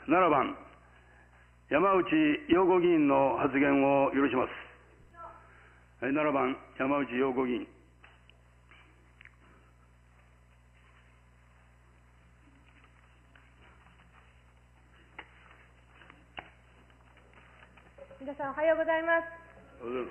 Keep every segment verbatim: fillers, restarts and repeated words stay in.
ななばん、山内陽子議員の発言を許します。ななばん、山内陽子議員。 皆さんおはようございます。 おはようございます。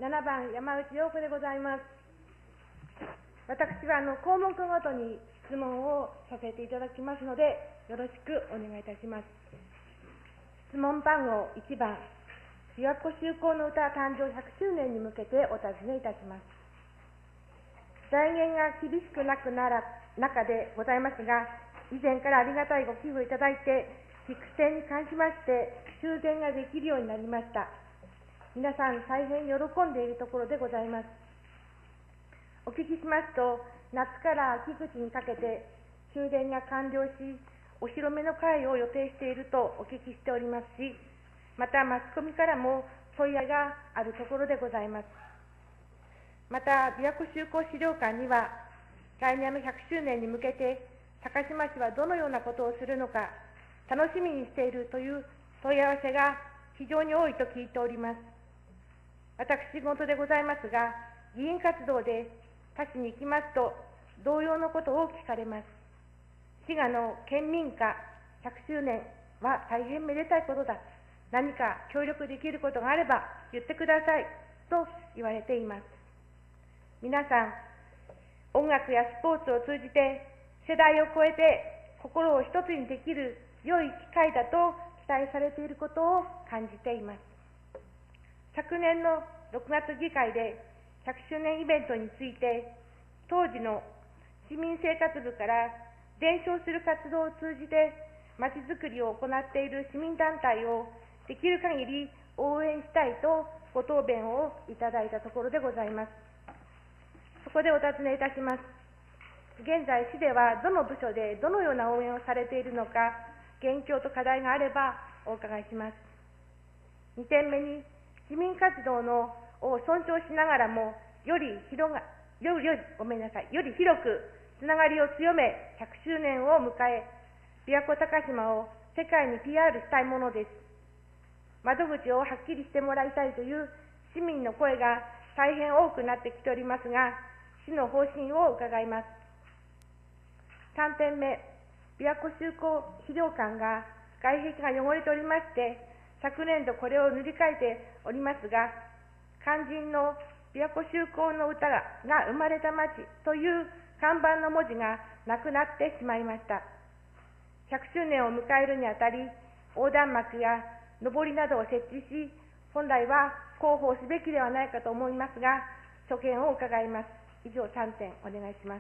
ななばん、山内陽子でございます。私はあの項目ごとに質問をさせていただきますので、よろしくお願いいたします。質問番号いちばん、琵琶湖修好の歌誕生ひゃくしゅうねんに向けてお尋ねいたします。財源が厳しくなくなら中でございますが、以前からありがたいご寄付をいただいて、育成に関しまして修繕ができるようになりました。皆さん大変喜んでいるところでございます。お聞きしますと、夏から秋口にかけて修繕が完了し、お披露目の会を予定しているとお聞きしておりますし、またマスコミからも問い合いがあるところでございます。また、琵琶湖修好資料館には、来年のひゃくしゅうねんに向けて、高島市はどのようなことをするのか、楽しみにしているという問い合わせが非常に多いと聞いております。私事でございますが、議員活動で他市に行きますと、同様のことを聞かれます。滋賀の県民歌ひゃくしゅうねんは大変めでたいことだ。何か協力できることがあれば言ってくださいと言われています。皆さん、音楽やスポーツを通じて世代を超えて心を一つにできる良い機会だと期待されていることを感じています。昨年のろくがつ議会でひゃくしゅうねんイベントについて、当時の市民生活部から伝承する活動を通じてまちづくりを行っている市民団体をできる限り応援したいとご答弁をいただいたところでございます。そこでお尋ねいたします。現在、市ではどの部署でどのような応援をされているのか、現況と課題があればお伺いします。にてんめに、市民活動のを尊重しながらも、より広が、より、より、ごめんなさい、より広くつながりを強め、ひゃくしゅうねんを迎え、琵琶湖高島を世界に ピーアール したいものです。窓口をはっきりしてもらいたいという市民の声が大変多くなってきておりますが、市の方針を伺います。さんてんめ、琵琶湖修好資料館が外壁が汚れておりまして、昨年度これを塗り替えておりますが、肝心の琵琶湖修好の歌が生まれた町という看板の文字がなくなってしまいました。ひゃくしゅうねんを迎えるにあたり、横断幕や上りなどを設置し、本来は広報すべきではないかと思いますが、所見を伺います。以上さんてんお願いします。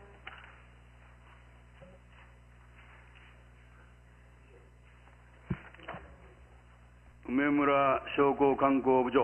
梅村商工観光部長。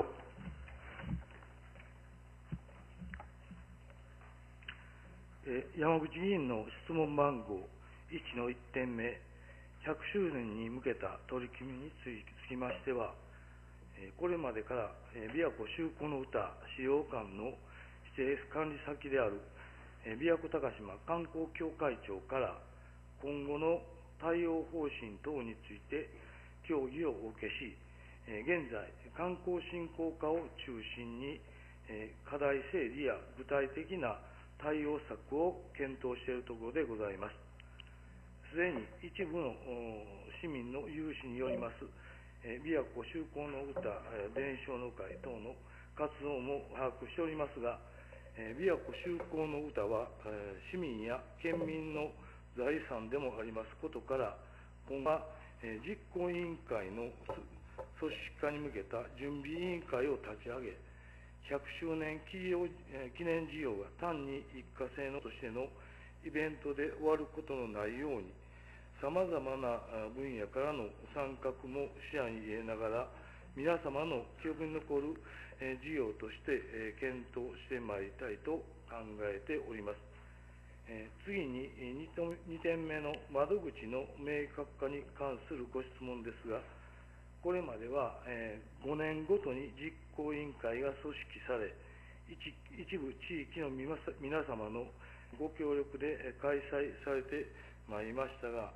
山口議員の質問番号いちのいってんめ、ひゃくしゅうねんに向けた取り組みにつきましては、これまでから琵琶湖修好の歌資料館の指定管理先である琵琶湖高島観光協会長から今後の対応方針等について協議をお受けし、現在、観光振興課を中心に課題整理や具体的な対応策を検討しているところでございます。すでに一部の市民の有志によります琵琶湖修好の歌伝承の会等の活動も把握しておりますが、琵琶湖修好の歌は市民や県民の財産でもありますことから、今後は実行委員会の組織化に向けた準備委員会を立ち上げ、ひゃくしゅうねん記念事業が単に一過性のとしてのイベントで終わることのないように、さまざまな分野からの参画も視野に入れながら、皆様の記憶に残る事業として検討してまいりたいと考えております。次ににてんめの窓口の明確化に関するご質問ですが、これまではごねんごとに実行委員会が組織され、一部地域の皆様のご協力で開催されてまいりましたが、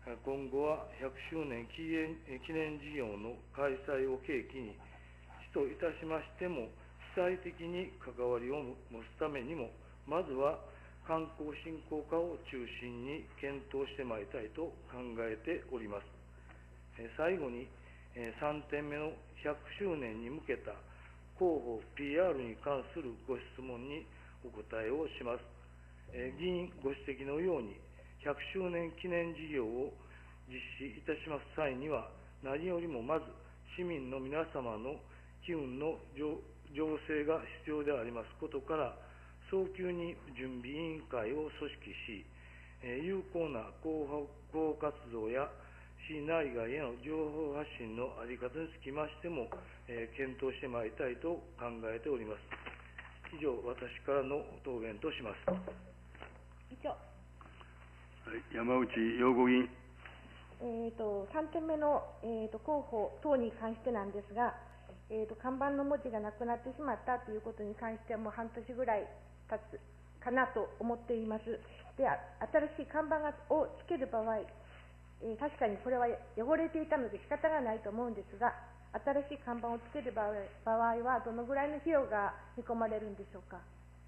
今後はひゃくしゅうねん記念記念事業の開催を契機に、市といたしましても、主体的に関わりを持つためにも、まずは観光振興課を中心に検討してまいりたいと考えております。最後に、さんてんめのひゃくしゅうねんに向けた広報 ピーアール に関するご質問にお答えをします。議員ご指摘のように、ひゃくしゅうねん記念事業を実施いたします際には、何よりもまず市民の皆様の機運の醸成が必要でありますことから、早急に準備委員会を組織し、有効な広報活動や市内外への情報発信の在り方につきましても、検討してまいりたいと考えております。以上、私からの答弁とします。 以上。 はい、山内陽子議員。 えーと、さんてんめの、えーと、広報等に関してなんですが、えーと、看板の文字がなくなってしまったということに関しては、もう半年ぐらい経つかなと思っています。で、新しい看板をつける場合、えー、確かにこれは汚れていたので仕方がないと思うんですが、新しい看板をつける場合、場合はどのぐらいの費用が見込まれるんでしょうか。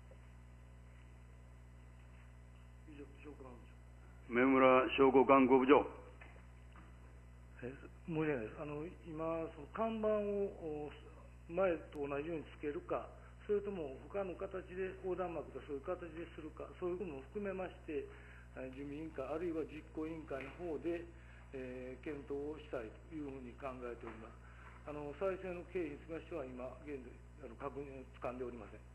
目村商工観光部長。 申し訳ないです。あの今、その看板を前と同じようにつけるか、それとも他の形で横断幕とそういう形でするか、そういうことも含めまして、準備委員会、あるいは実行委員会の方で、えー、検討をしたいというふうに考えております。あの再生の経費につきましては、今、現在、あの確認をつかんでおりません。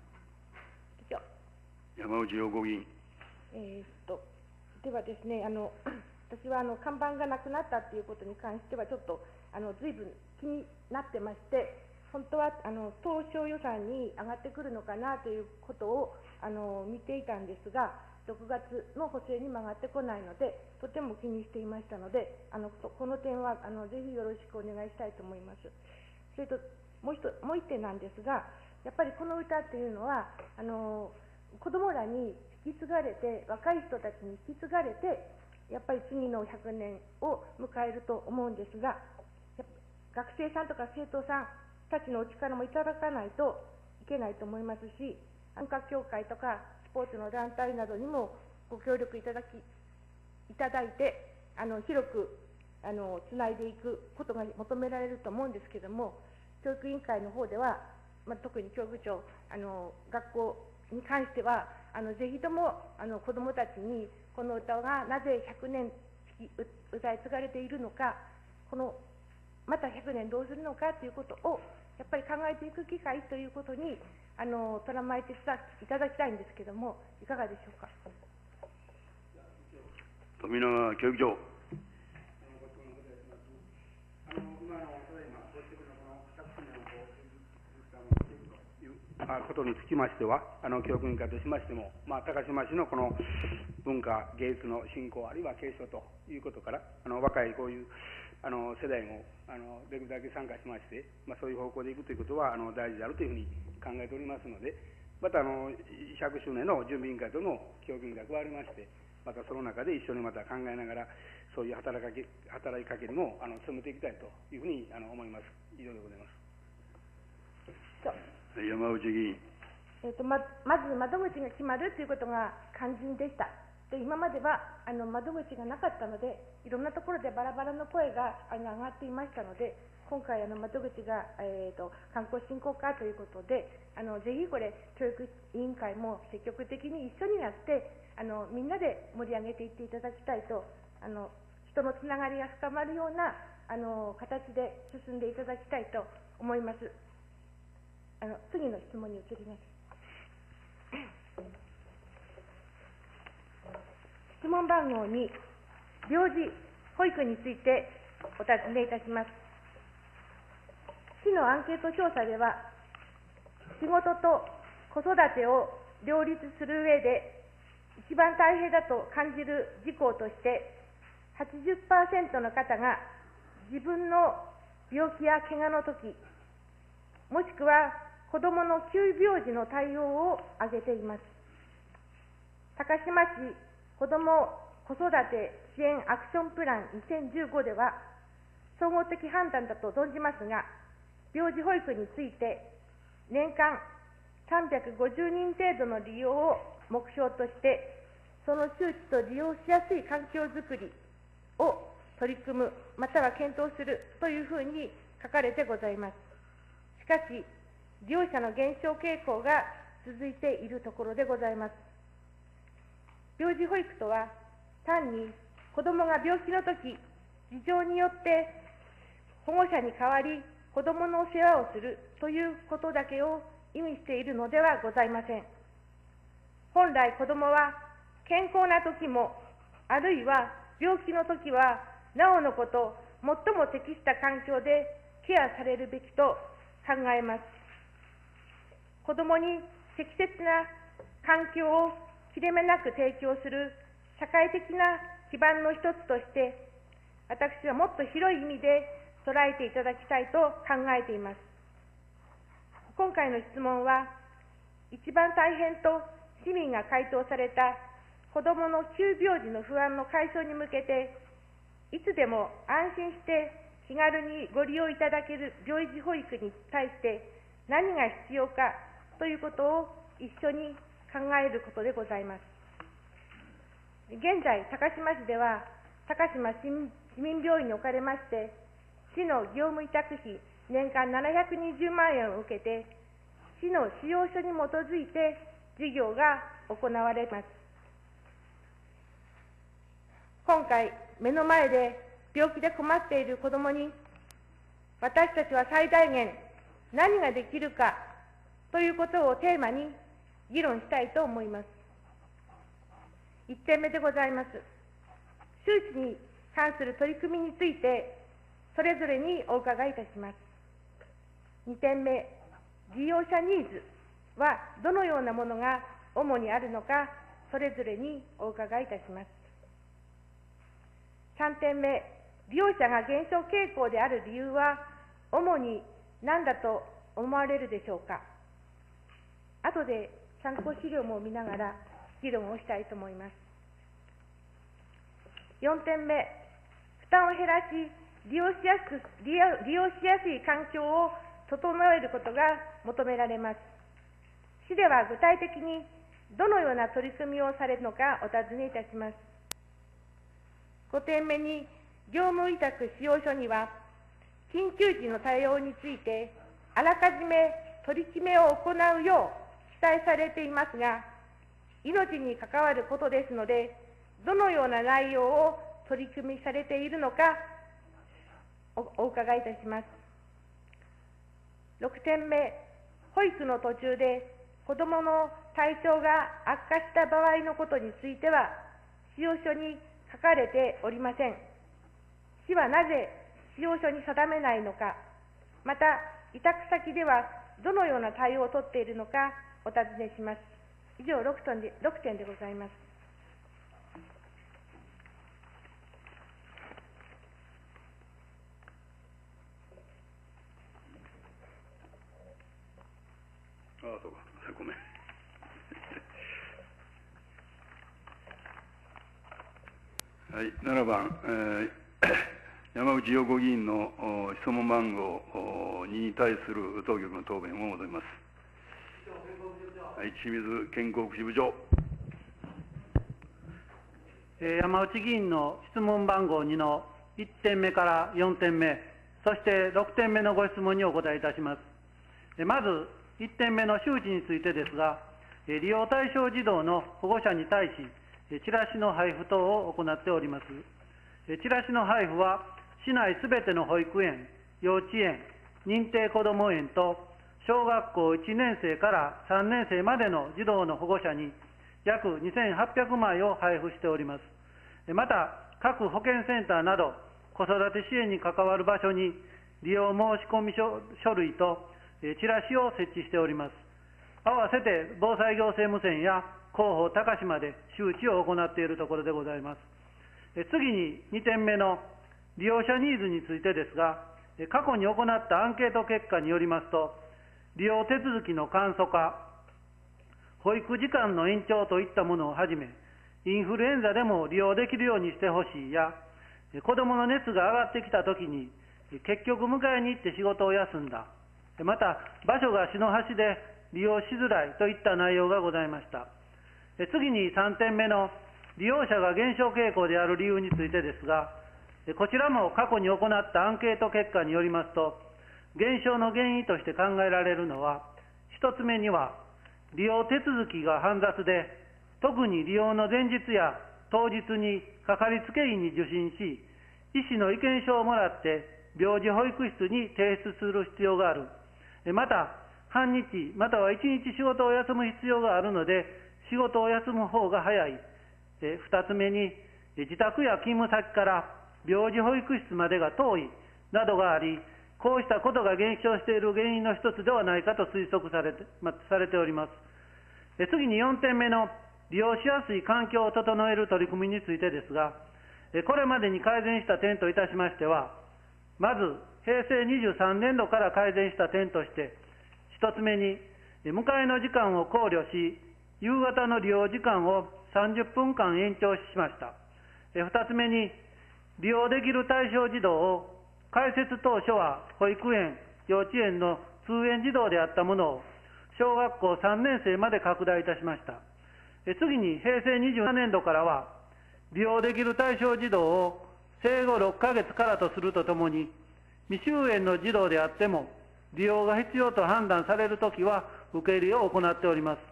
山内陽子議員。 えー、っとではですね、あの私はあの看板がなくなったということに関しては、ちょっとあの随分気になってまして、本当はあの当初予算に上がってくるのかなということをあの見ていたんですが、ろくがつの補正にも上がってこないので、とても気にしていましたので、あのこの点はあのぜひよろしくお願いしたいと思います。それともう一もう一点なんですが、やっぱりこの歌っていうのは、あの子どもらに引き継がれて、若い人たちに引き継がれて、やっぱり次のひゃくねんを迎えると思うんですが、学生さんとか生徒さんたちのお力もいただかないといけないと思いますし、文化協会とかスポーツの団体などにもご協力いただきいただいて、あの広くあのつないでいくことが求められると思うんですけれども、教育委員会の方では、まあ、特に教育長、あの学校に関しては、あのぜひともあの子どもたちにこの歌がなぜひゃくねん歌い継がれているのか、このまたひゃくねんどうするのかということをやっぱり考えていく機会ということにあのとらまえていただきたいんですけれども、いかがでしょうか。 富永教育長。 ことにつきましては、あの教育委員会としましても、まあ、高島市のこの文化芸術の振興あるいは継承ということから、あの若いこういうあの世代もあのできるだけ参加しまして、まあ、そういう方向でいくということはあの大事であるというふうに考えておりますので、またあのひゃくしゅうねんの準備委員会との教育委員会が加わりまして、またその中で一緒にまた考えながら、そういう働きかけ働きかけにもあの努めていきたいというふうにあの思います。以上でございます。 山内議員。 えーと ま, まず窓口が決まるということが肝心でした。で今まではあの窓口がなかったので、いろんなところでバラバラの声があの上がっていましたので、今回あの窓口が、えーと観光振興課ということで、あのぜひこれ教育委員会も積極的に一緒になってあのみんなで盛り上げていっていただきたいと、あの人のつながりが深まるようなあの形で進んでいただきたいと思います。あの次の質問に移ります。質問番号に、病児保育についてお尋ねいたします。市のアンケート調査では、仕事と子育てを両立する上で一番大変だと感じる事項として、はちじゅっパーセントの方が自分の病気や怪我のとき、もしくは子どもの急病時の対応を挙げています。高島市子ども子育て支援アクションプランにせんじゅうごでは、総合的判断だと存じますが、病児保育について、年間さんびゃくごじゅうにん程度の利用を目標として、その周知と利用しやすい環境づくりを取り組む、または検討するというふうに書かれてございます。しかし、利用者の減少傾向が続いているところでございます。病児保育とは、単に子どもが病気のとき、事情によって保護者に代わり子どもの世話をするということだけを意味しているのではございません。本来子どもは健康なときも、あるいは病気のときはなおのこと、最も適した環境でケアされるべきと考えます。子どもに適切な環境を切れ目なく提供する社会的な基盤の一つとして、私はもっと広い意味で捉えていただきたいと考えています。今回の質問は、一番大変と市民が回答された子どもの急病時の不安の解消に向けて、いつでも安心して気軽にご利用いただける病児保育に対して何が必要かということを一緒に考えることでございます。現在、高島市では、高島市民病院におかれまして、市の業務委託費年間ななひゃくにじゅうまんえんを受けて、市の使用書に基づいて事業が行われます。今回、目の前で病気で困っている子どもに、私たちは最大限何ができるかということをテーマに議論したいと思います。いってんめでございます。周知に関する取り組みについて、それぞれにお伺いいたします。にてんめ、利用者ニーズはどのようなものが主にあるのか、それぞれにお伺いいたします。さんてんめ、利用者が減少傾向である理由は、主に何だと思われるでしょうか。後で参考資料も見ながら議論をしたいと思います。よんてんめ、負担を減らし、利用しやすく、利用、利用しやすい環境を整えることが求められます。市では具体的にどのような取り組みをされるのかお尋ねいたします。ごてんめに、業務委託使用書には、緊急時の対応について、あらかじめ取り決めを行うよう記載されていますが、命に関わることですので、どのような内容を取り組みされているのかお、お伺いいたします。ろくてんめ、保育の途中で子どもの体調が悪化した場合のことについては、使用書に書かれておりません。市はなぜ使用書に定めないのか、また、委託先ではどのような対応を取っているのかお尋ねします。以上ろくてんで、ろくてんでございます。 ああ、そうか。ごめん。はい、ななばん、えー、山内陽子議員の質問番号に対する当局の答弁を求めます。はい、清水健康福祉部長。 えー、山内議員の質問番号にのいってんめからよんてんめ、そしてろくてんめのご質問にお答えいたします。まず、いってんめの周知についてですが、利用対象児童の保護者に対し、チラシの配布等を行っております。チラシの配布は、市内すべての保育園、幼稚園、認定こども園と、小学校いちねんせいからさんねんせいまでの児童の保護者に、約にせんはっぴゃくまいを配布しております。また、各保健センターなど、子育て支援に関わる場所に、利用申し込み 書, 書類とチラシを設置しております。合わせて防災行政無線や広報高島で周知を行っているところでございます。次ににてんめの利用者ニーズについてですが、過去に行ったアンケート結果によりますと、利用手続きの簡素化、保育時間の延長といったものをはじめ、 インフルエンザでも利用できるようにしてほしいや、子どもの熱が上がってきたときに、結局迎えに行って仕事を休んだ、また場所が市の端で利用しづらいといった内容がございました。次にさんてんめの利用者が減少傾向である理由についてですが、こちらも過去に行ったアンケート結果によりますと、減少の原因として考えられるのは、一つ目には利用手続きが煩雑で、特に利用の前日や当日にかかりつけ医に受診し、医師の意見書をもらって病児保育室に提出する必要がある。また、半日またはいちにち仕事を休む必要があるので、仕事を休む方が早い。二つ目に、自宅や勤務先から病児保育室までが遠いなどがあり、こうしたことが減少している原因の一つではないかと推測されて、ま、されております。次によんてんめの利用しやすい環境を整える取り組みについてですが、これまでに改善した点といたしましては、まずへいせいにじゅうさんねんどから改善した点として、一つ目に迎えの時間を考慮し、夕方の利用時間をさんじゅっぷんかん延長しました。二つ目に、利用できる対象児童を開設当初は保育園、幼稚園の通園児童であったものを小学校さんねんせいまで拡大いたしました。次にへいせいにじゅうななねんどからは、利用できる対象児童を生後ろっかげつからとするとともに、未就園の児童であっても利用が必要と判断されるときは受け入れを行っております。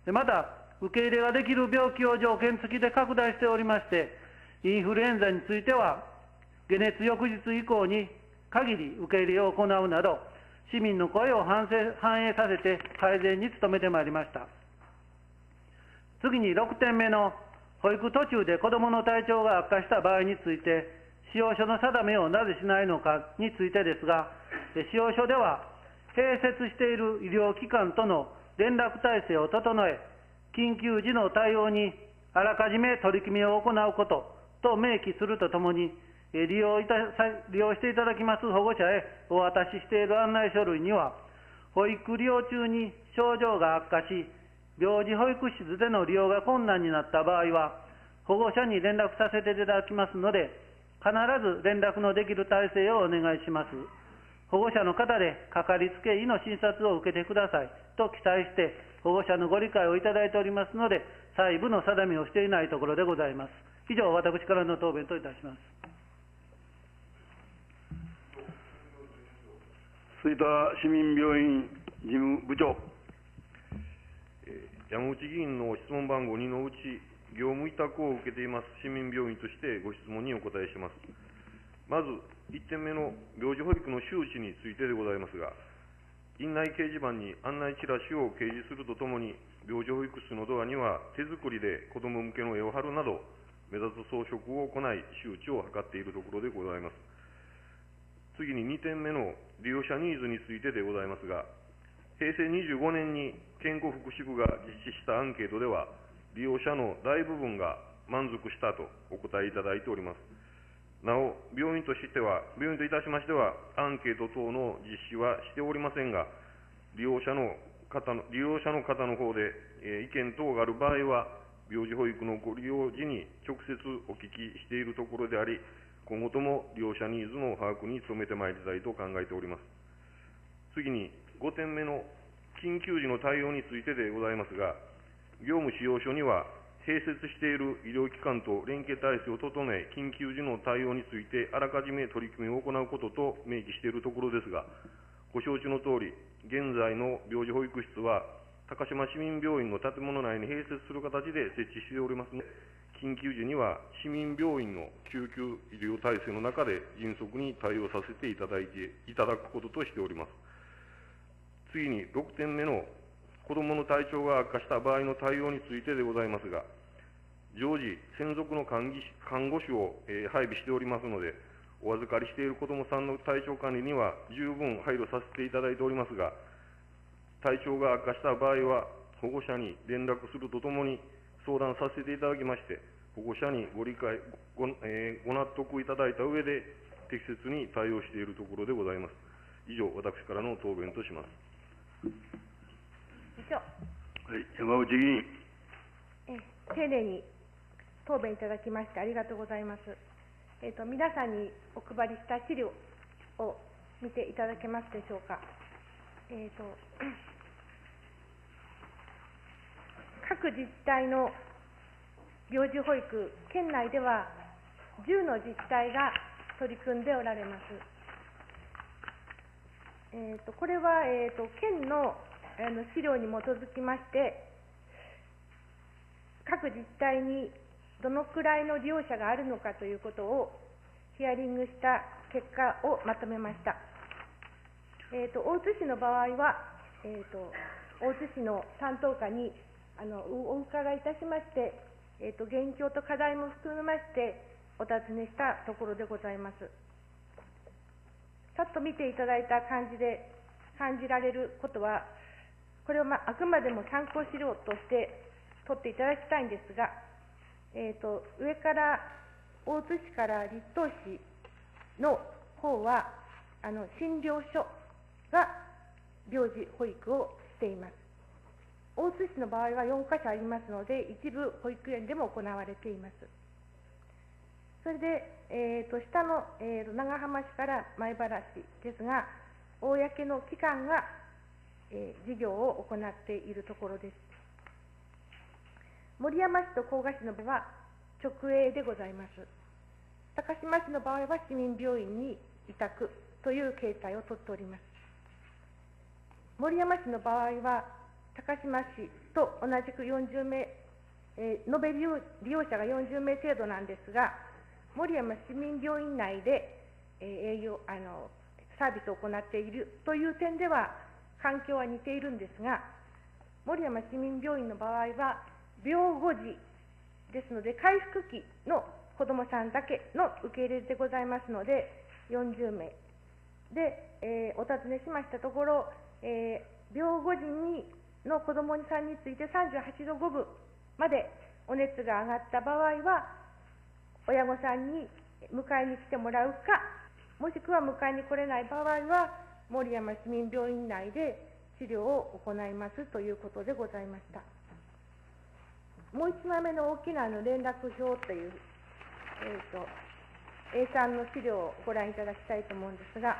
また、受け入れができる病気を条件付きで拡大しておりまして、インフルエンザについては、解熱翌日以降に限り受け入れを行うなど、市民の声を反省反映させて改善に努めてまいりました。次にろくてんめの保育途中で子どもの体調が悪化した場合について、使用書の定めをなぜしないのかについてですが、使用書では、併設している医療機関との連絡体制を整え、緊急時の対応にあらかじめ取り決めを行うことと明記するとともに、利用いた利用していただきます保護者へお渡ししている案内書類には、保育利用中に症状が悪化し、病児保育室での利用が困難になった場合は、保護者に連絡させていただきますので、必ず連絡のできる体制をお願いします。保護者の方でかかりつけ医の診察を受けてくださいと記載して、保護者のご理解をいただいておりますので、細部の定めをしていないところでございます。以上、私からの答弁といたします。 吹田市民病院事務部長。 山口議員の質問番号にのうち、業務委託を受けています市民病院としてご質問にお答えします。まず、いってんめの病児保育の周知についてでございますが、院内掲示板に案内チラシを掲示するとともに、病児保育室のドアには手作りで子ども向けの絵を貼るなど、目立つ装飾を行い、周知を図っているところでございます。次ににてんめの利用者ニーズについてでございますが、へいせいにじゅうごねんに健康福祉部が実施したアンケートでは、利用者の大部分が満足したとお答えいただいております。なお、病院としては、病院といたしましては、アンケート等の実施はしておりませんが、利用者の方の、利用者の方の方で、えー、意見等がある場合は、病児保育のご利用時に直接お聞きしているところであり、今後とも利用者ニーズの把握に努めてまいりたいと考えております。次にごてんめの緊急時の対応についてでございますが、業務使用書には併設している医療機関と連携体制を整え、緊急時の対応についてあらかじめ取り組みを行うことと明記しているところですが、ご承知のとおり、現在の病児保育室は高島市民病院の建物内に併設する形で設置しておりますので、緊急時には市民病院の救急医療体制の中で迅速に対応させていただいていただくこととしております。次にろくてんめの子どもの体調が悪化した場合の対応についてでございますが、常時専属の看護師を、えー、配備しておりますので、お預かりしている子どもさんの体調管理には十分配慮させていただいておりますが、体調が悪化した場合は保護者に連絡するとともに相談させていただきまして、保護者にご理解 ご,、えー、ご納得いただいた上で適切に対応しているところでございます。以上、私からの答弁とします。 以上。 はい、山内議員。 え丁寧に答弁いただきましてありがとうございます。えーと、皆さんにお配りした資料を見ていただけますでしょうか。えーと、各自治体の病児保育、県内ではじゅうの自治体が取り組んでおられます。えーと、これは、えーと、県の、あの資料に基づきまして、各自治体にどのくらいの利用者があるのかということをヒアリングした結果をまとめました。えーと、大津市の場合は、えーと、大津市の担当課にあのお伺いいたしまして、えーと、現況と課題も含めましてお尋ねしたところでございます。さっと見ていただいた感じで感じられることは、これは、まあ、あくまでも参考資料として取っていただきたいんですが、えーと、上から大津市から立東市の方はあの診療所が病児保育をしています。大津市の場合はよんかしょありますので、一部保育園でも行われています。それで、えーと、下の、えーと、長浜市から米原市ですが、公の機関が、えー、事業を行っているところです。森山市と甲賀市の場合は直営でございます。高島市の場合は市民病院に委託という形態をとっております。森山市の場合は高島市と同じくよんじゅうめい、えー、延べ利用、利用者がよんじゅうめい程度なんですが、森山市民病院内で、えー、営業あのサービスを行っているという点では環境は似ているんですが、森山市民病院の場合は病後時ですので、回復期の子どもさんだけの受け入れでございますので、よんじゅうめいで、えー、お尋ねしましたところ、えー、病後時にの子どもさんについてさんじゅうはちどごぶまでお熱が上がった場合は、親御さんに迎えに来てもらうか、もしくは迎えに来れない場合は、森山市民病院内で治療を行いますということでございました。もう一枚目の大きなあの連絡表という、えー、と エーさん の資料をご覧いただきたいと思うんですが、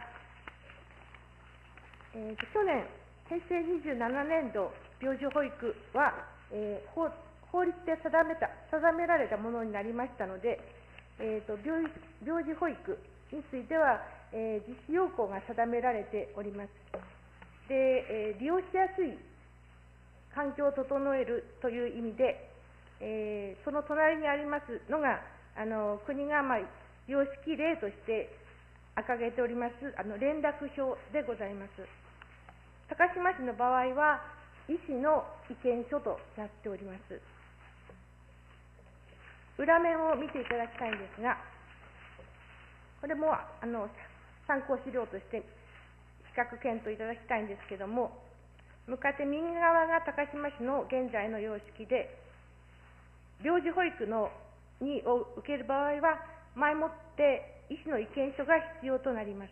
えー、と去年、へいせいにじゅうななねんど病児保育は、えー、法, 法律で定めた定められたものになりましたので、えー、と 病, 病児保育については、えー、実施要項が定められております。で、えー、利用しやすい環境を整えるという意味で、えー、その隣にありますのが、あの国が、まあ、様式例として掲げておりますあの連絡表でございます。高島市の場合は、医師の意見書となっております。裏面を見ていただきたいんですが、これもあの参考資料として比較検討いただきたいんですけれども、向かって右側が高島市の現在の様式で、病児保育のにを受ける場合は、前もって医師の意見書が必要となります。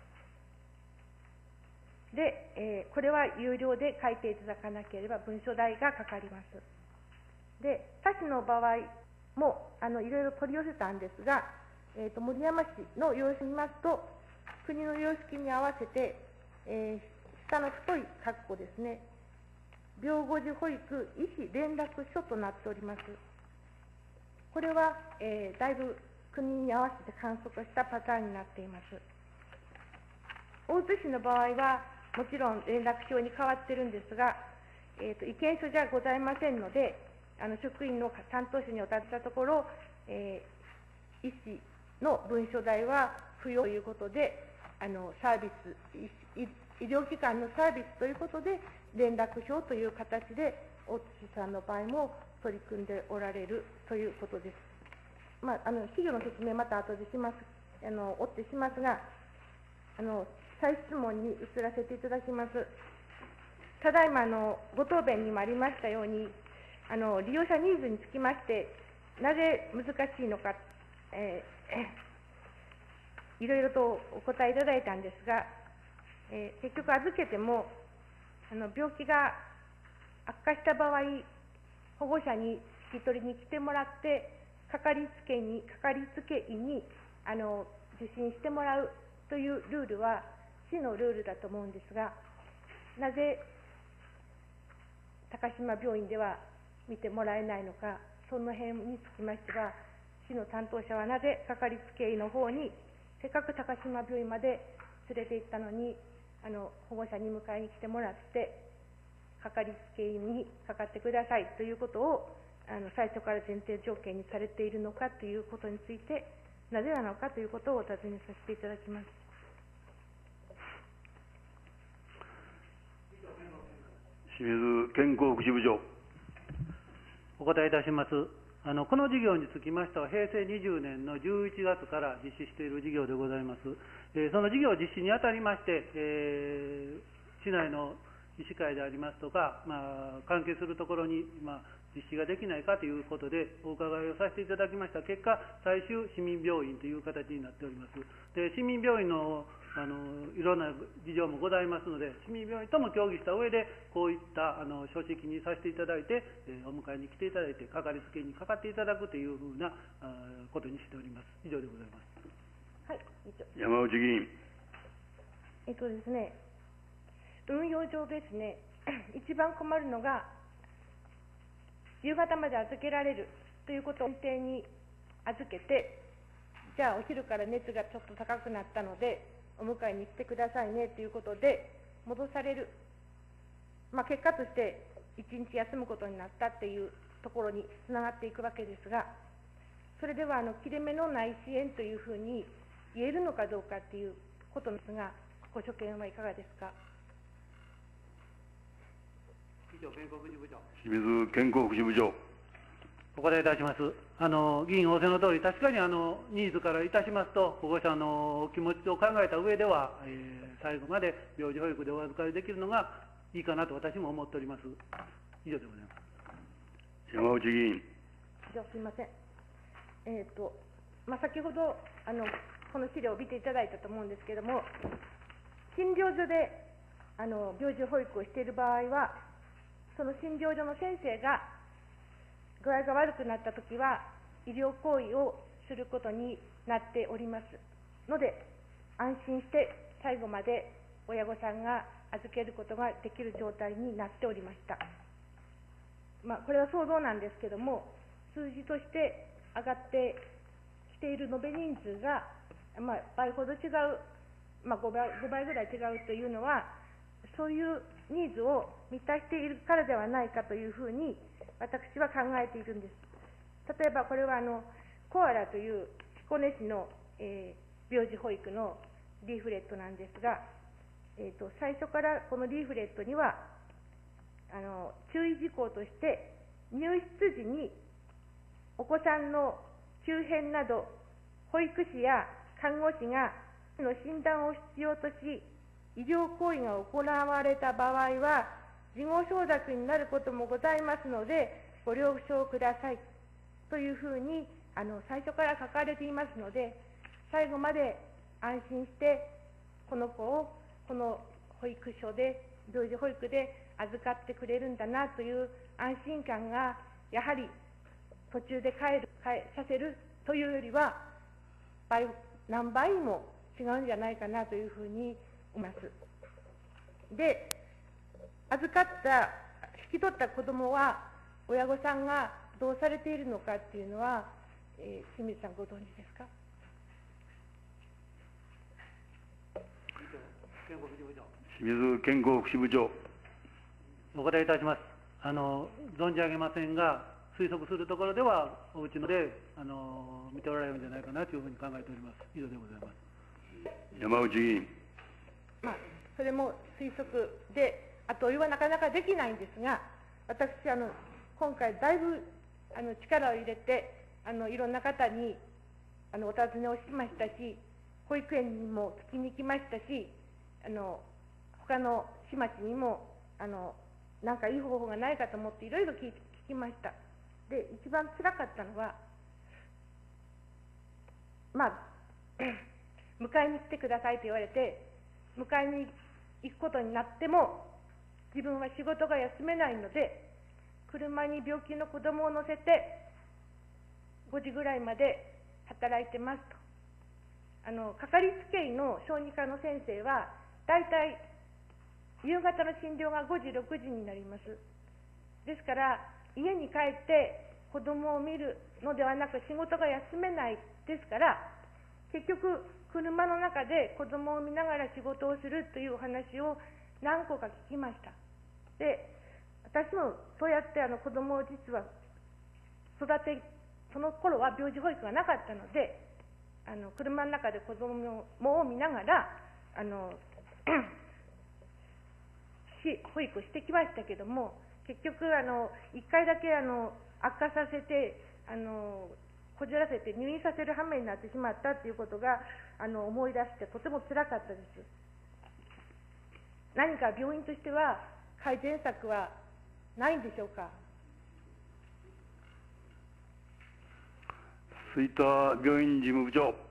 で、えー、これは有料で書いていただかなければ文書代がかかります。で、他市の場合もあのいろいろ取り寄せたんですが、えー、と森山市の様式を見ますと、国の様式に合わせて、えー、下の太い括弧ですね、病後児保育医師連絡書となっております。これは、えー、だいぶ国に合わせて簡素化したパターンになっています。大津市の場合は、もちろん連絡表に変わっているんですが、えー、と意見書じゃございませんので、あの職員の担当者にお尋ねたところ、えー、医師の文書代は不要ということで、あのサービス医、医療機関のサービスということで、連絡表という形で、大津市さんの場合も取り組んでおられるということです。まあ、あの資料の説明、また後でします、あの追ってしますが、あの再質問に移らせていただきます。ただいまのご答弁にもありましたように、あの利用者ニーズにつきまして、なぜ難しいのか、えー、いろいろとお答えいただいたんですが、えー、結局預けてもあの病気が悪化した場合、保護者に引き取りに来てもらってかかりつけに、かかりつけ医にあの受診してもらうというルールは、市のルールだと思うんですが、なぜ高島病院では見てもらえないのか、その辺につきましては、市の担当者はなぜかかりつけ医の方に、せっかく高島病院まで連れて行ったのに、あの保護者に迎えに来てもらって、かかりつけ医にかかってくださいということをあの最初から前提条件にされているのかということについて、なぜなのかということをお尋ねさせていただきます。 清水健康福祉部長。 お答えいたします。あのこの事業につきましては、平成にじゅうねんのじゅういちがつから実施している事業でございます。えー、その事業実施にあたりまして、えー、市内の医師会でありますとか、まあ、関係するところに、まあ、実施ができないかということでお伺いをさせていただきました結果、最終市民病院という形になっております。で、市民病院のあのいろんな事情もございますので、市民病院とも協議した上で、こういったあの書式にさせていただいて、えー、お迎えに来ていただいて、かかりつけにかかっていただくというふうなあことにしております。以上でございます。 はい、 山内議員。 えっとですね、運用上ですね、一番困るのが、夕方まで預けられるということを前提に預けて、じゃあお昼から熱がちょっと高くなったので、お迎えに来てくださいねということで、戻される、まあ、結果としていちにち休むことになったっていうところにつながっていくわけですが、それではあの切れ目のない支援というふうに言えるのかどうかっていうことですが、ご所見はいかがですか。 健康福祉部長。 清水健康福祉部長。 お答えいたします。あの議員仰せのとおり、確かにあのニーズからいたしますと、保護者のお気持ちを考えた上では、えー、最後まで病児保育でお預かりできるのがいいかなと私も思っております。以上でございます。 山内議員。 じゃあすみません。えっ、ー、と、まあ、先ほどあのこの資料を見ていただいたと思うんですけれども、診療所であの病児保育をしている場合は、その診療所の先生が具合が悪くなったときは、医療行為をすることになっておりますので、安心して最後まで親御さんが預けることができる状態になっておりました。まあ、これは想像なんですけども、数字として上がってきている延べ人数が、まあ、倍ほど違う、まあ、ごばい、ごばいぐらい違うというのは、そういうニーズを満たしているからではないかというふうに私は考えているんです。例えばこれはあのコアラという彦根市の、えー、病児保育のリーフレットなんですが、えーと、最初からこのリーフレットにはあの注意事項として、入室時にお子さんの急変など保育士や看護師がの診断を必要とし、医療行為が行われた場合は事後承諾になることもございますので、ご了承くださいというふうにあの最初から書かれていますので、最後まで安心してこの子をこの保育所で、病児保育で預かってくれるんだなという安心感が、やはり途中で帰る帰させるというよりは倍何倍も違うんじゃないかなというふうに思います。で、預かった引き取った子どもは親御さんがどうされているのかっていうのは、えー、清水さんご存知ですか。 清水健康福祉部長。 お答えいたします。あの存じ上げませんが、推測するところではおうちのであの見ておられるんじゃないかなというふうに考えております。以上でございます。 山内議員。 まあ、それも推測で、あとはなかなかできないんですが、私あの今回だいぶあの力を入れて、あのいろんな方にあのお尋ねをしましたし、保育園にも聞きに来ましたし、あの他の市町にもあのなんかいい方法がないかと思っていろいろ聞きました。で、一番つらかったのは、まあ迎えに来てくださいと言われて、迎えに行くことになっても自分は仕事が休めないので、車に病気の子供を乗せてごじぐらいまで働いてますと。あのかかりつけ医の小児科の先生はだいたい夕方の診療がごじろくじになります。ですから家に帰って子供を見るのではなく仕事が休めないですから、結局車の中で子供を見ながら仕事をするというお話を何個か聞きました。で、私もそうやってあの子供を実は育て、その頃は病児保育がなかったので、あの車の中で子供を見ながらあの保育してきましたけども、結局あのいっかいだけあの悪化させてあのこじらせて入院させる羽目になってしまったということがあの思い出してとてもつらかったです。何か病院としては改善策はないんでしょうか。 吹田病院事務部長。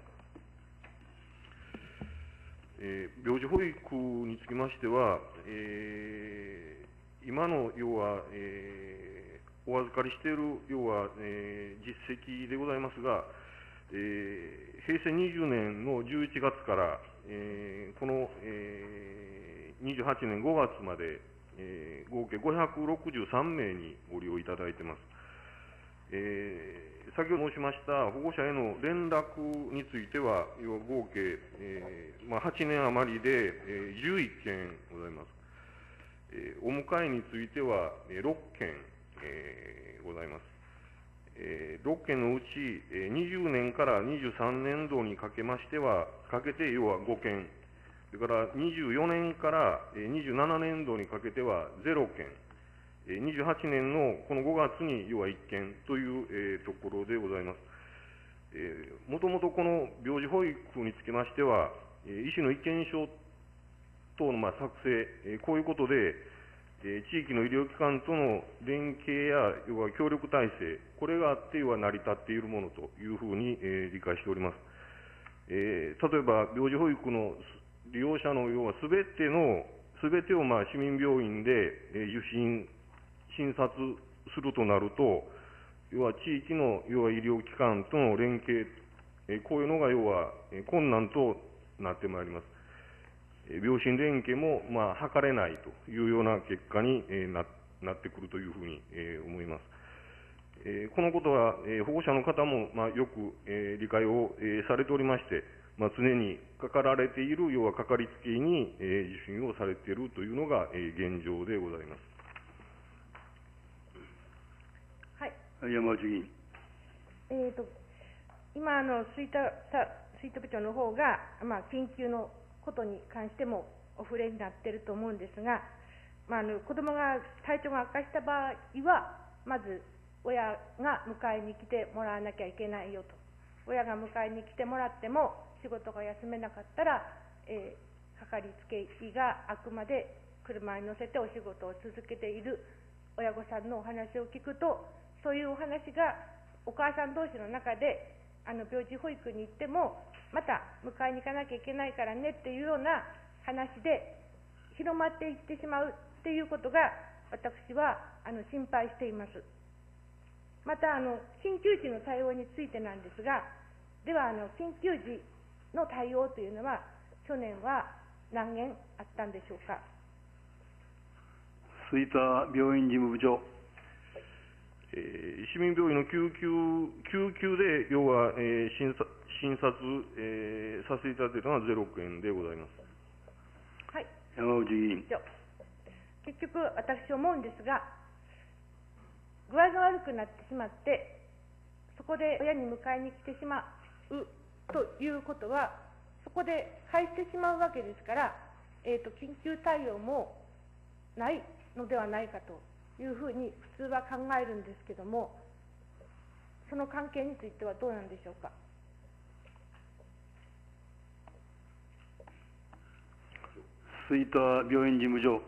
えー、病児保育につきましては、えー、今の要は、えー、お預かりしている要は、えー、実績でございますが、えー、へいせいにじゅうねんのじゅういちがつから、えー、この、えー、にじゅうはちねんごがつまで、えー、合計ごひゃくろくじゅうさんめいにご利用いただいています。えー、先ほど申しました保護者への連絡については、要は合計、えーまあ、はちねん余りで、えー、じゅういっけんございます。えー、お迎えについては、えー、ろっけん、えー、ございます。えー、ろっけんのうち、えー、にじゅうねんからにじゅうさんねんどにかけましては、かけて要はごけん、それからにじゅうよねんからにじゅうななねんどにかけてはゼロけん、にじゅうはちねんのこのごがつに要はいっけんという、えー、ところでございます。えー、もともとこの病児保育につきましては、医師の意見書等のまあ作成、えー、こういうことで、えー、地域の医療機関との連携や要は協力体制、これがあって要は成り立っているものというふうに、えー、理解しております。えー、例えば病児保育の利用者の要はすべてのすべてをまあ市民病院で、えー、受診診察するとなると、要は地域の要は医療機関との連携、えー、こういうのが要は、えー、困難となってまいります。えー、病診連携もまあ図れないというような結果に、えー、な, なってくるというふうに、えー、思います。えー、このことは、えー、保護者の方もまあよく、えー、理解を、えー、されておりまして、まあ、常にかかられている要はかかりつけ医に、えー、受診をされているというのが、えー、現状でございます。 山内議員。 えーと、今あの吹田吹田部長の方が、まあ、緊急のことに関してもお触れになっていると思うんですが、まあ、あの子どもが体調が悪化した場合は、まず親が迎えに来てもらわなきゃいけないよと。親が迎えに来てもらっても仕事が休めなかったら、えー、かかりつけ医があくまで車に乗せてお仕事を続けている親御さんのお話を聞くと、そういうお話がお母さん同士の中であの病児保育に行ってもまた迎えに行かなきゃいけないからねっていうような話で広まっていってしまうっていうことが私はあの心配しています。またあの緊急時の対応についてなんですが、ではあの緊急時の対応というのは去年は何件あったんでしょうか。 吹田病院事務部長。 えー、市民病院の救急、救急で、要は、えー、診察、診察、えー、させていただいているのはゼロけんでございます。 はい。 山内議員。 結局、私思うんですが、具合が悪くなってしまって、そこで親に迎えに来てしまうということは、そこで帰してしまうわけですから、えーと、緊急対応もないのではないかというふうに普通は考えるんですけども、その関係についてはどうなんでしょうか。 吹田病院事務所。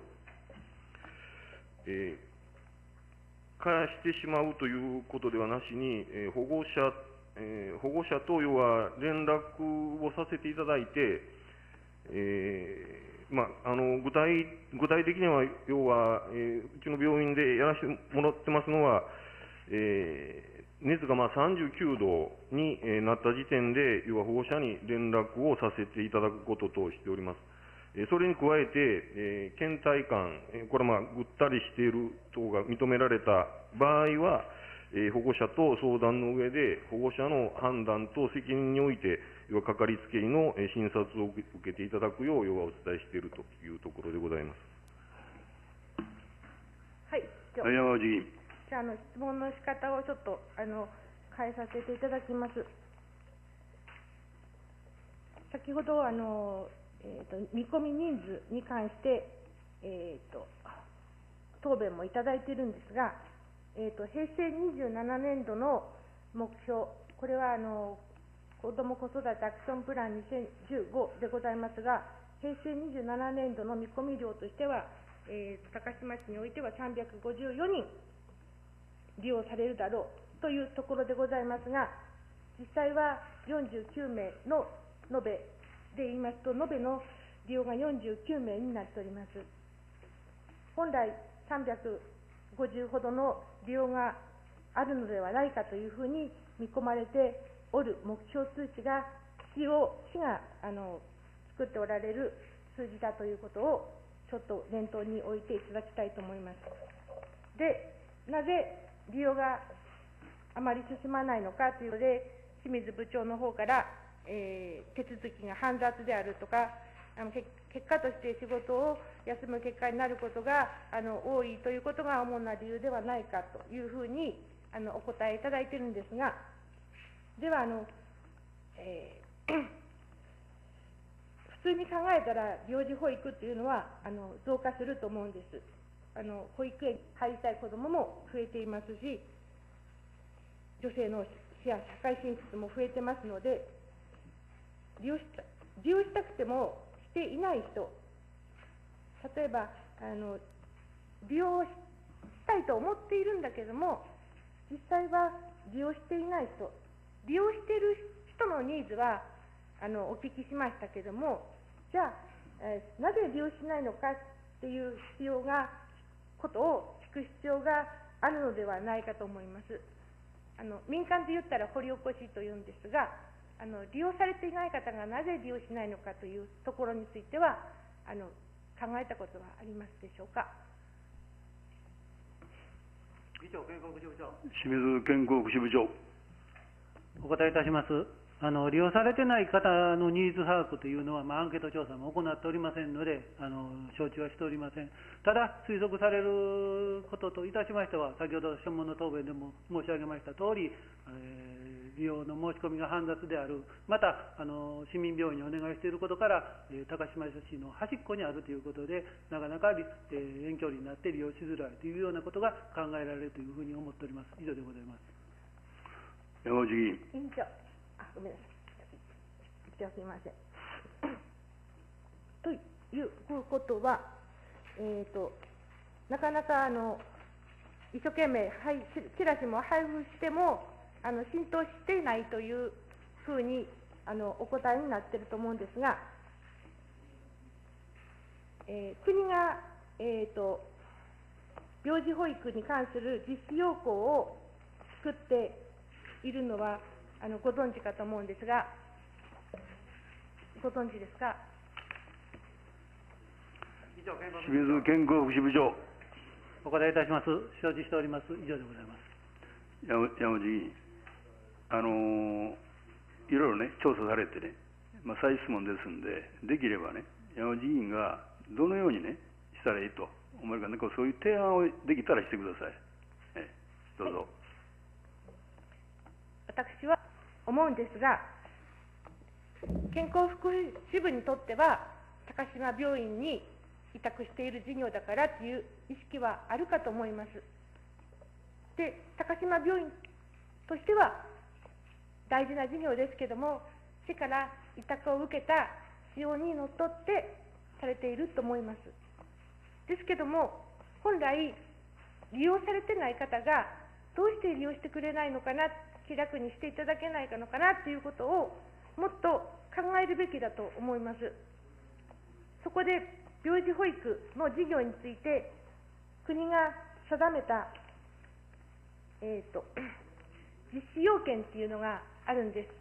えー、返してしまうということではなしに、えー、保護者、えー、保護者と要は連絡をさせていただいて、えーまあ、あの具体具体的には要は、えー、うちの病院でやらせてもらってますのは、えー、 熱がまあさんじゅうきゅうどになった時点で、要は保護者に連絡をさせていただくこととしております。それに加えて、えー、倦怠感、これはまあぐったりしている等が認められた場合は、えー、保護者と相談の上で、保護者の判断と責任において、要はかかりつけ医の診察を受けていただくよう、要はお伝えしているというところでございます。 はい、 山内議員。 じゃあ、あの質問の仕方をちょっとあの変えさせていただきます。先ほどあの、えーと、見込み人数に関して、えーと、答弁もいただいているんですが、えーと、平成にじゅうななねんどの目標、これはあの子ども子育てアクションプランにせんじゅうごでございますが、平成にじゅうななねんどの見込み量としては、えー、高島市においてはさんびゃくごじゅうよにん利用されるだろうというところでございますが、実際はよんじゅうきゅうめいの延べで言いますと、延べの利用がよんじゅうきゅうめいになっております。本来さんびゃくごじゅうほどの利用があるのではないかというふうに見込まれておる目標数値が、市を市があの作っておられる数字だということをちょっと念頭に置いていただきたいと思います。で、なぜ利用があまり進まないのかというので、清水部長の方から、えー、手続きが煩雑であるとか、あの結果として仕事を休む結果になることがあの多いということが主な理由ではないかというふうにあのお答えいただいているんですが、ではあの、えー、普通に考えたら病児保育というのはあの増加すると思うんです。あの保育園に入りたい子どもも増えていますし、女性の視野、社会進出も増えてますので、利用した利用したくてもしていない人、例えばあの利用したいと思っているんだけども、実際は利用していない人、利用している人のニーズはあのお聞きしましたけども、じゃあ、えー、なぜ利用しないのかっていう必要が、ことを聞く必要があるのではないかと思います。あの民間で言ったら掘り起こしというんですが、あの利用されていない方がなぜ利用しないのかというところについてはあの考えたことはありますでしょうか。 議長、健康福祉部長。 清水健康福祉部長。 お答えいたします。あの利用されてない方のニーズ把握というのは、まあ、アンケート調査も行っておりませんので、あの承知はしておりません。ただ、推測されることといたしましては、先ほど書問の答弁でも申し上げましたとおり、えー、利用の申し込みが煩雑である、またあの市民病院にお願いしていることから、えー、高島市の端っこにあるということで、なかなか、えー、遠距離になって利用しづらいというようなことが考えられるというふうに思っております。以上でございます。 山内議員。 委員長、あ、ごめんなさい。じゃあすみません。ということは、えーと、なかなかあの一生懸命はいチラシも配布してもあの浸透していないというふうにあのお答えになっていると思うんですが、えー、国が、えーと、病児保育に関する実施要項を作っているのはあのご存知かと思うんですが、ご存知ですか。 清水健康福祉部長。 お答えいたします。承知しております。以上でございます。 山山内議員、あのー、いろいろね、調査されてね、まあ、再質問ですんで、できればね、山内議員がどのようにね、したらいいと思えるかね、そういう提案をできたらしてください。えどうぞ。 私は思うんですが、健康福祉部にとっては、高島病院に委託している事業だからという意識はあるかと思います。で、高島病院としては大事な事業ですけども、市から委託を受けた仕様にのっとってされていると思います。ですけども、本来利用されてない方がどうして利用してくれないのかな、気楽にしていただけないのかなということをもっと考えるべきだと思います。そこで病児保育の事業について国が定めた、えーと、 実施要件っていうのがあるんです。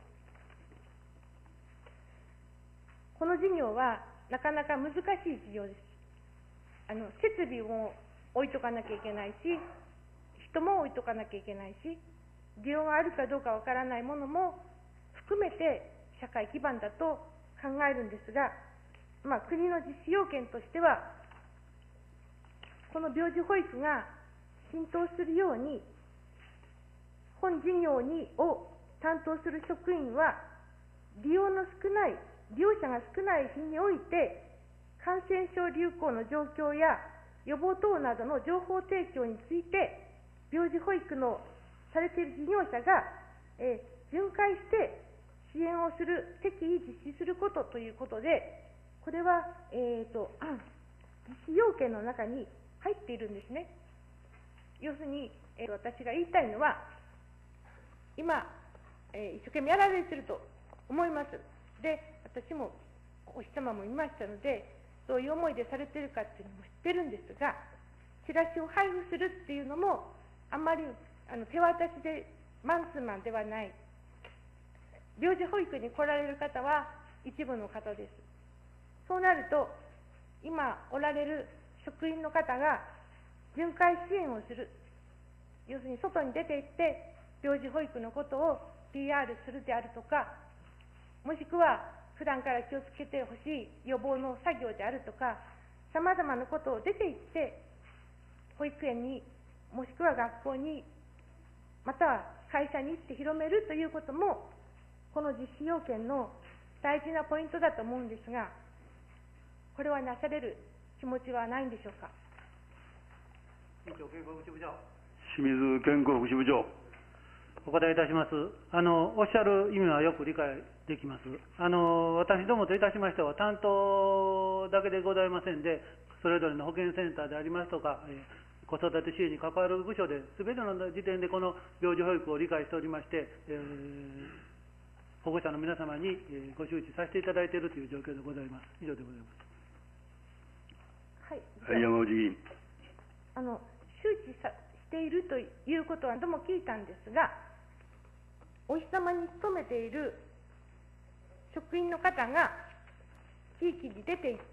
この事業はなかなか難しい事業です。あの設備も置いとかなきゃいけないし、人も置いとかなきゃいけないし、需要があるかどうかわからないものも含めて社会基盤だと考えるんですが、まあ、国の実施要件としては、この病児保育が浸透するように、本事業にを担当する職員は、利用の少ない、利用者が少ない日において、感染症流行の状況や予防等などの情報提供について、病児保育のされている事業者が、えー、巡回して支援をする、適宜実施することということで、これは、えーと、実施要件の中に入っているんですね。要するに、えーと、私が言いたいのは、今、えー、一生懸命やられていると思います。で、私もお日様もいましたので、どういう思いでされているかっていうのも知ってるんですが、チラシを配布するっていうのも、あんまりあの手渡しでマンツーマンではない。病児保育に来られる方は一部の方です。そうなると、今おられる職員の方が巡回支援をする。要するに外に出て行って、病児保育のことを ピーアール するであるとか、もしくは普段から気をつけてほしい予防の作業であるとか、さまざまなことを出て行って、保育園に、もしくは学校に、または会社に行って広めるということも、この実施要件の大事なポイントだと思うんですが、これはなされる気持ちはないんでしょうか。 委員長、健康福祉部長。 清水健康福祉部長。 お答えいたします。あのおっしゃる意味はよく理解できます。あの私どもといたしましては、担当だけでございませんで、それぞれの保健センターでありますとか、えー、子育て支援に関わる部署で、すべての時点でこの病児保育を理解しておりまして、えー、保護者の皆様に、えー、ご周知させていただいているという状況でございます。以上でございます。 はい、 はい、山内議員。 あの周知さしているということはどうも聞いたんですが、お日様に勤めている職員の方が地域に出て行って、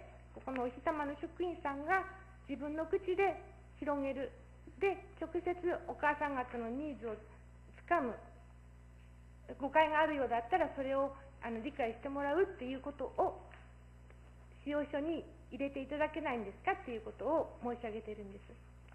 ここのお日様の職員さんが自分の口で広げる、で直接お母さん方のニーズをつかむ、誤解があるようだったらそれをあの理解してもらうっていうことを使用書に入れていただけないんですかっていうことを申し上げているんです。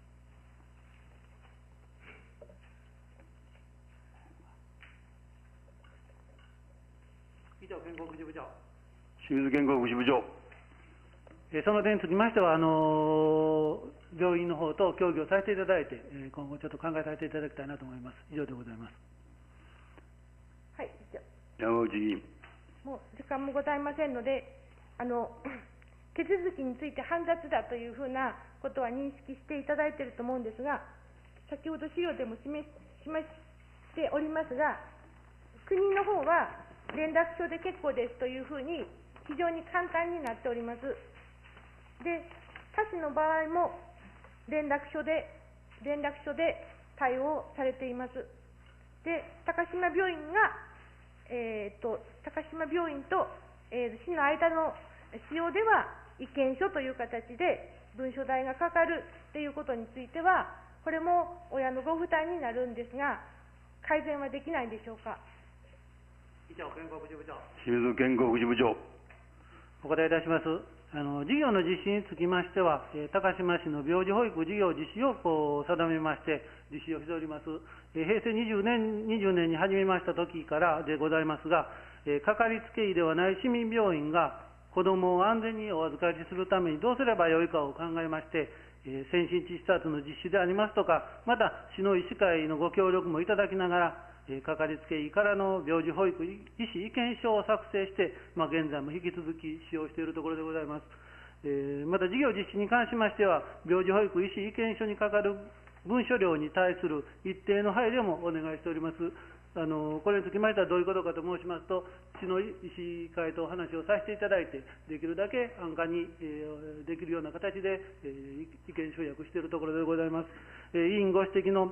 以上、健康福祉部長。 清水健康福祉部長。 えー、その点につきましては、あのー、病院の方と協議をさせていただいて、えー、今後ちょっと考えさせていただきたいなと思います。以上でございます。 はい、 山内議員。 もう時間もございませんので、あの手続きについて煩雑だというふうなことは認識していただいていると思うんですが、先ほど資料でも示示しておりますが、国の方は連絡書で結構ですというふうに非常に簡単になっております。で、他市の場合も連絡書で連絡書で対応されています。で、高島病院が、えー、と高島病院と、えー、市の間の使用では意見書という形で文書代がかかるということについては、これも親のご負担になるんですが、改善はできないんでしょうか。 以上、健康福祉部長。 清水健康福祉部長。 お答えいたします。あの事業の実施につきましては、えー、高島市の病児保育事業実施要項を定めまして実施をしております。えー、平成にじゅうねん、にじゅうねんに始めました時からでございますが、えー、かかりつけ医ではない市民病院が子どもを安全にお預かりするためにどうすればよいかを考えまして、えー、先進地視察の実施でありますとか、また市の医師会のご協力もいただきながら、えー、かかりつけ医からの病児保育医師意見書を作成して、まあ、現在も引き続き使用しているところでございます。えー、また事業実施に関しましては、病児保育医師意見書にかかる文書量に対する一定の配慮もお願いしております。あのこれにつきましてはどういうことかと申しますと、市の医師会とお話をさせていただいて、できるだけ安価に、えー、できるような形で、えー、意見書を訳しているところでございます。えー、委員ご指摘の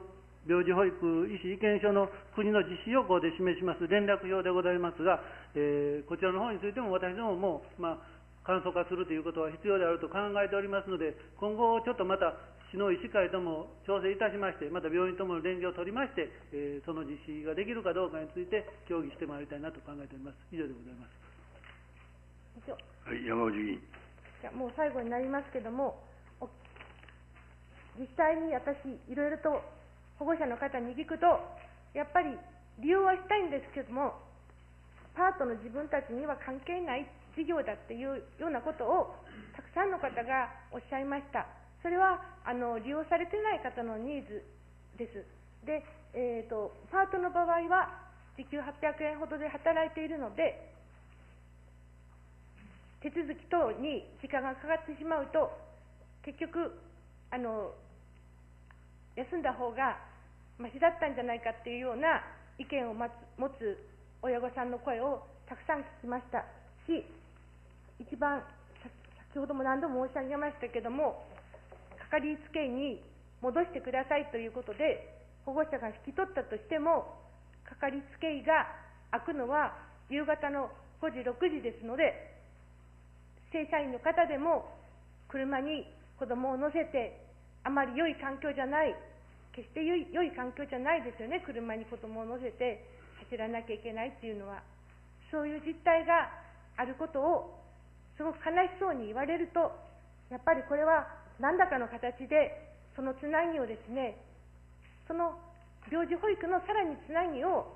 病児保育医師意見書の国の実施要項で示します連絡表でございますが、えー、こちらの方についても私どもも、まあ、簡素化するということは必要であると考えておりますので、今後ちょっとまた市の医師会とも調整いたしまして、また病院とも連携を取りまして、えー、その実施ができるかどうかについて協議してまいりたいなと考えております。以上でございます。 以上。 はい、山内議員。 じゃもう最後になりますけども、実際に私、いろいろと保護者の方に聞くと、やっぱり利用はしたいんですけども、パートの自分たちには関係ない事業だっていうようなことをたくさんの方がおっしゃいました。それはあの利用されてない方のニーズです。で、えーと、パートの場合は時給はっぴゃくえんほどで働いているので、手続き等に時間がかかってしまうと、結局あの休んだ方がマシだったんじゃないかっていうような意見を持つ親御さんの声をたくさん聞きましたし、一番先ほども何度も申し上げましたけども、かかりつけ医に戻してくださいということで保護者が引き取ったとしても、かかりつけ医が開くのは夕方のごじろくじですので、正社員の方でも車に子供を乗せてあまり良い環境じゃない、決して良い、良い環境じゃないですよね、車に子供を乗せて走らなきゃいけないっていうのは。そういう実態があることをすごく悲しそうに言われると、やっぱりこれは何らかの形でそのつなぎをですね、その病児保育のさらにつなぎを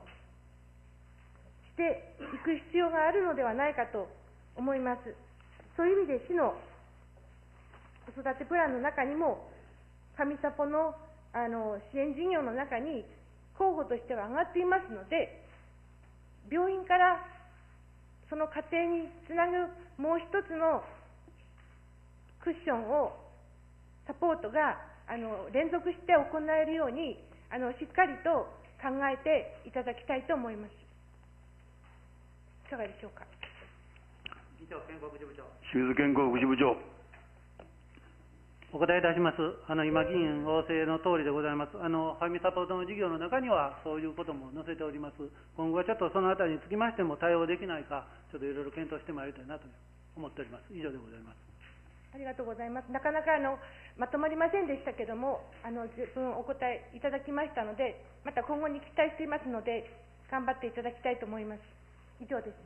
していく必要があるのではないかと思います。そういう意味で市の子育てプランの中にも、上里の、あの支援事業の中に候補としては上がっていますので、病院からその家庭につなぐもう一つのクッションを、サポートがあの連続して行えるようにあのしっかりと考えていただきたいと思います。いかがでしょうか。 以上、健康福祉部長。 清水健康福祉部長。 お答えいたします。あの今、議員仰請の通りでございます。あのファミサポートの事業の中にはそういうことも載せております。今後はちょっとそのあたりにつきましても対応できないか、ちょっといろいろ検討してまいりたいなと思っております。以上でございます。 ありがとうございます。なかなかあのまとまりませんでしたけども、あの十分お答えいただきましたので、また今後に期待していますので、頑張っていただきたいと思います。以上です。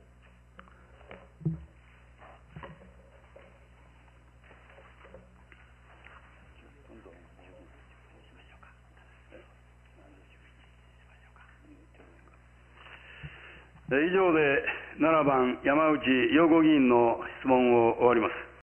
以上でななばん山内陽子議員の質問を終わります。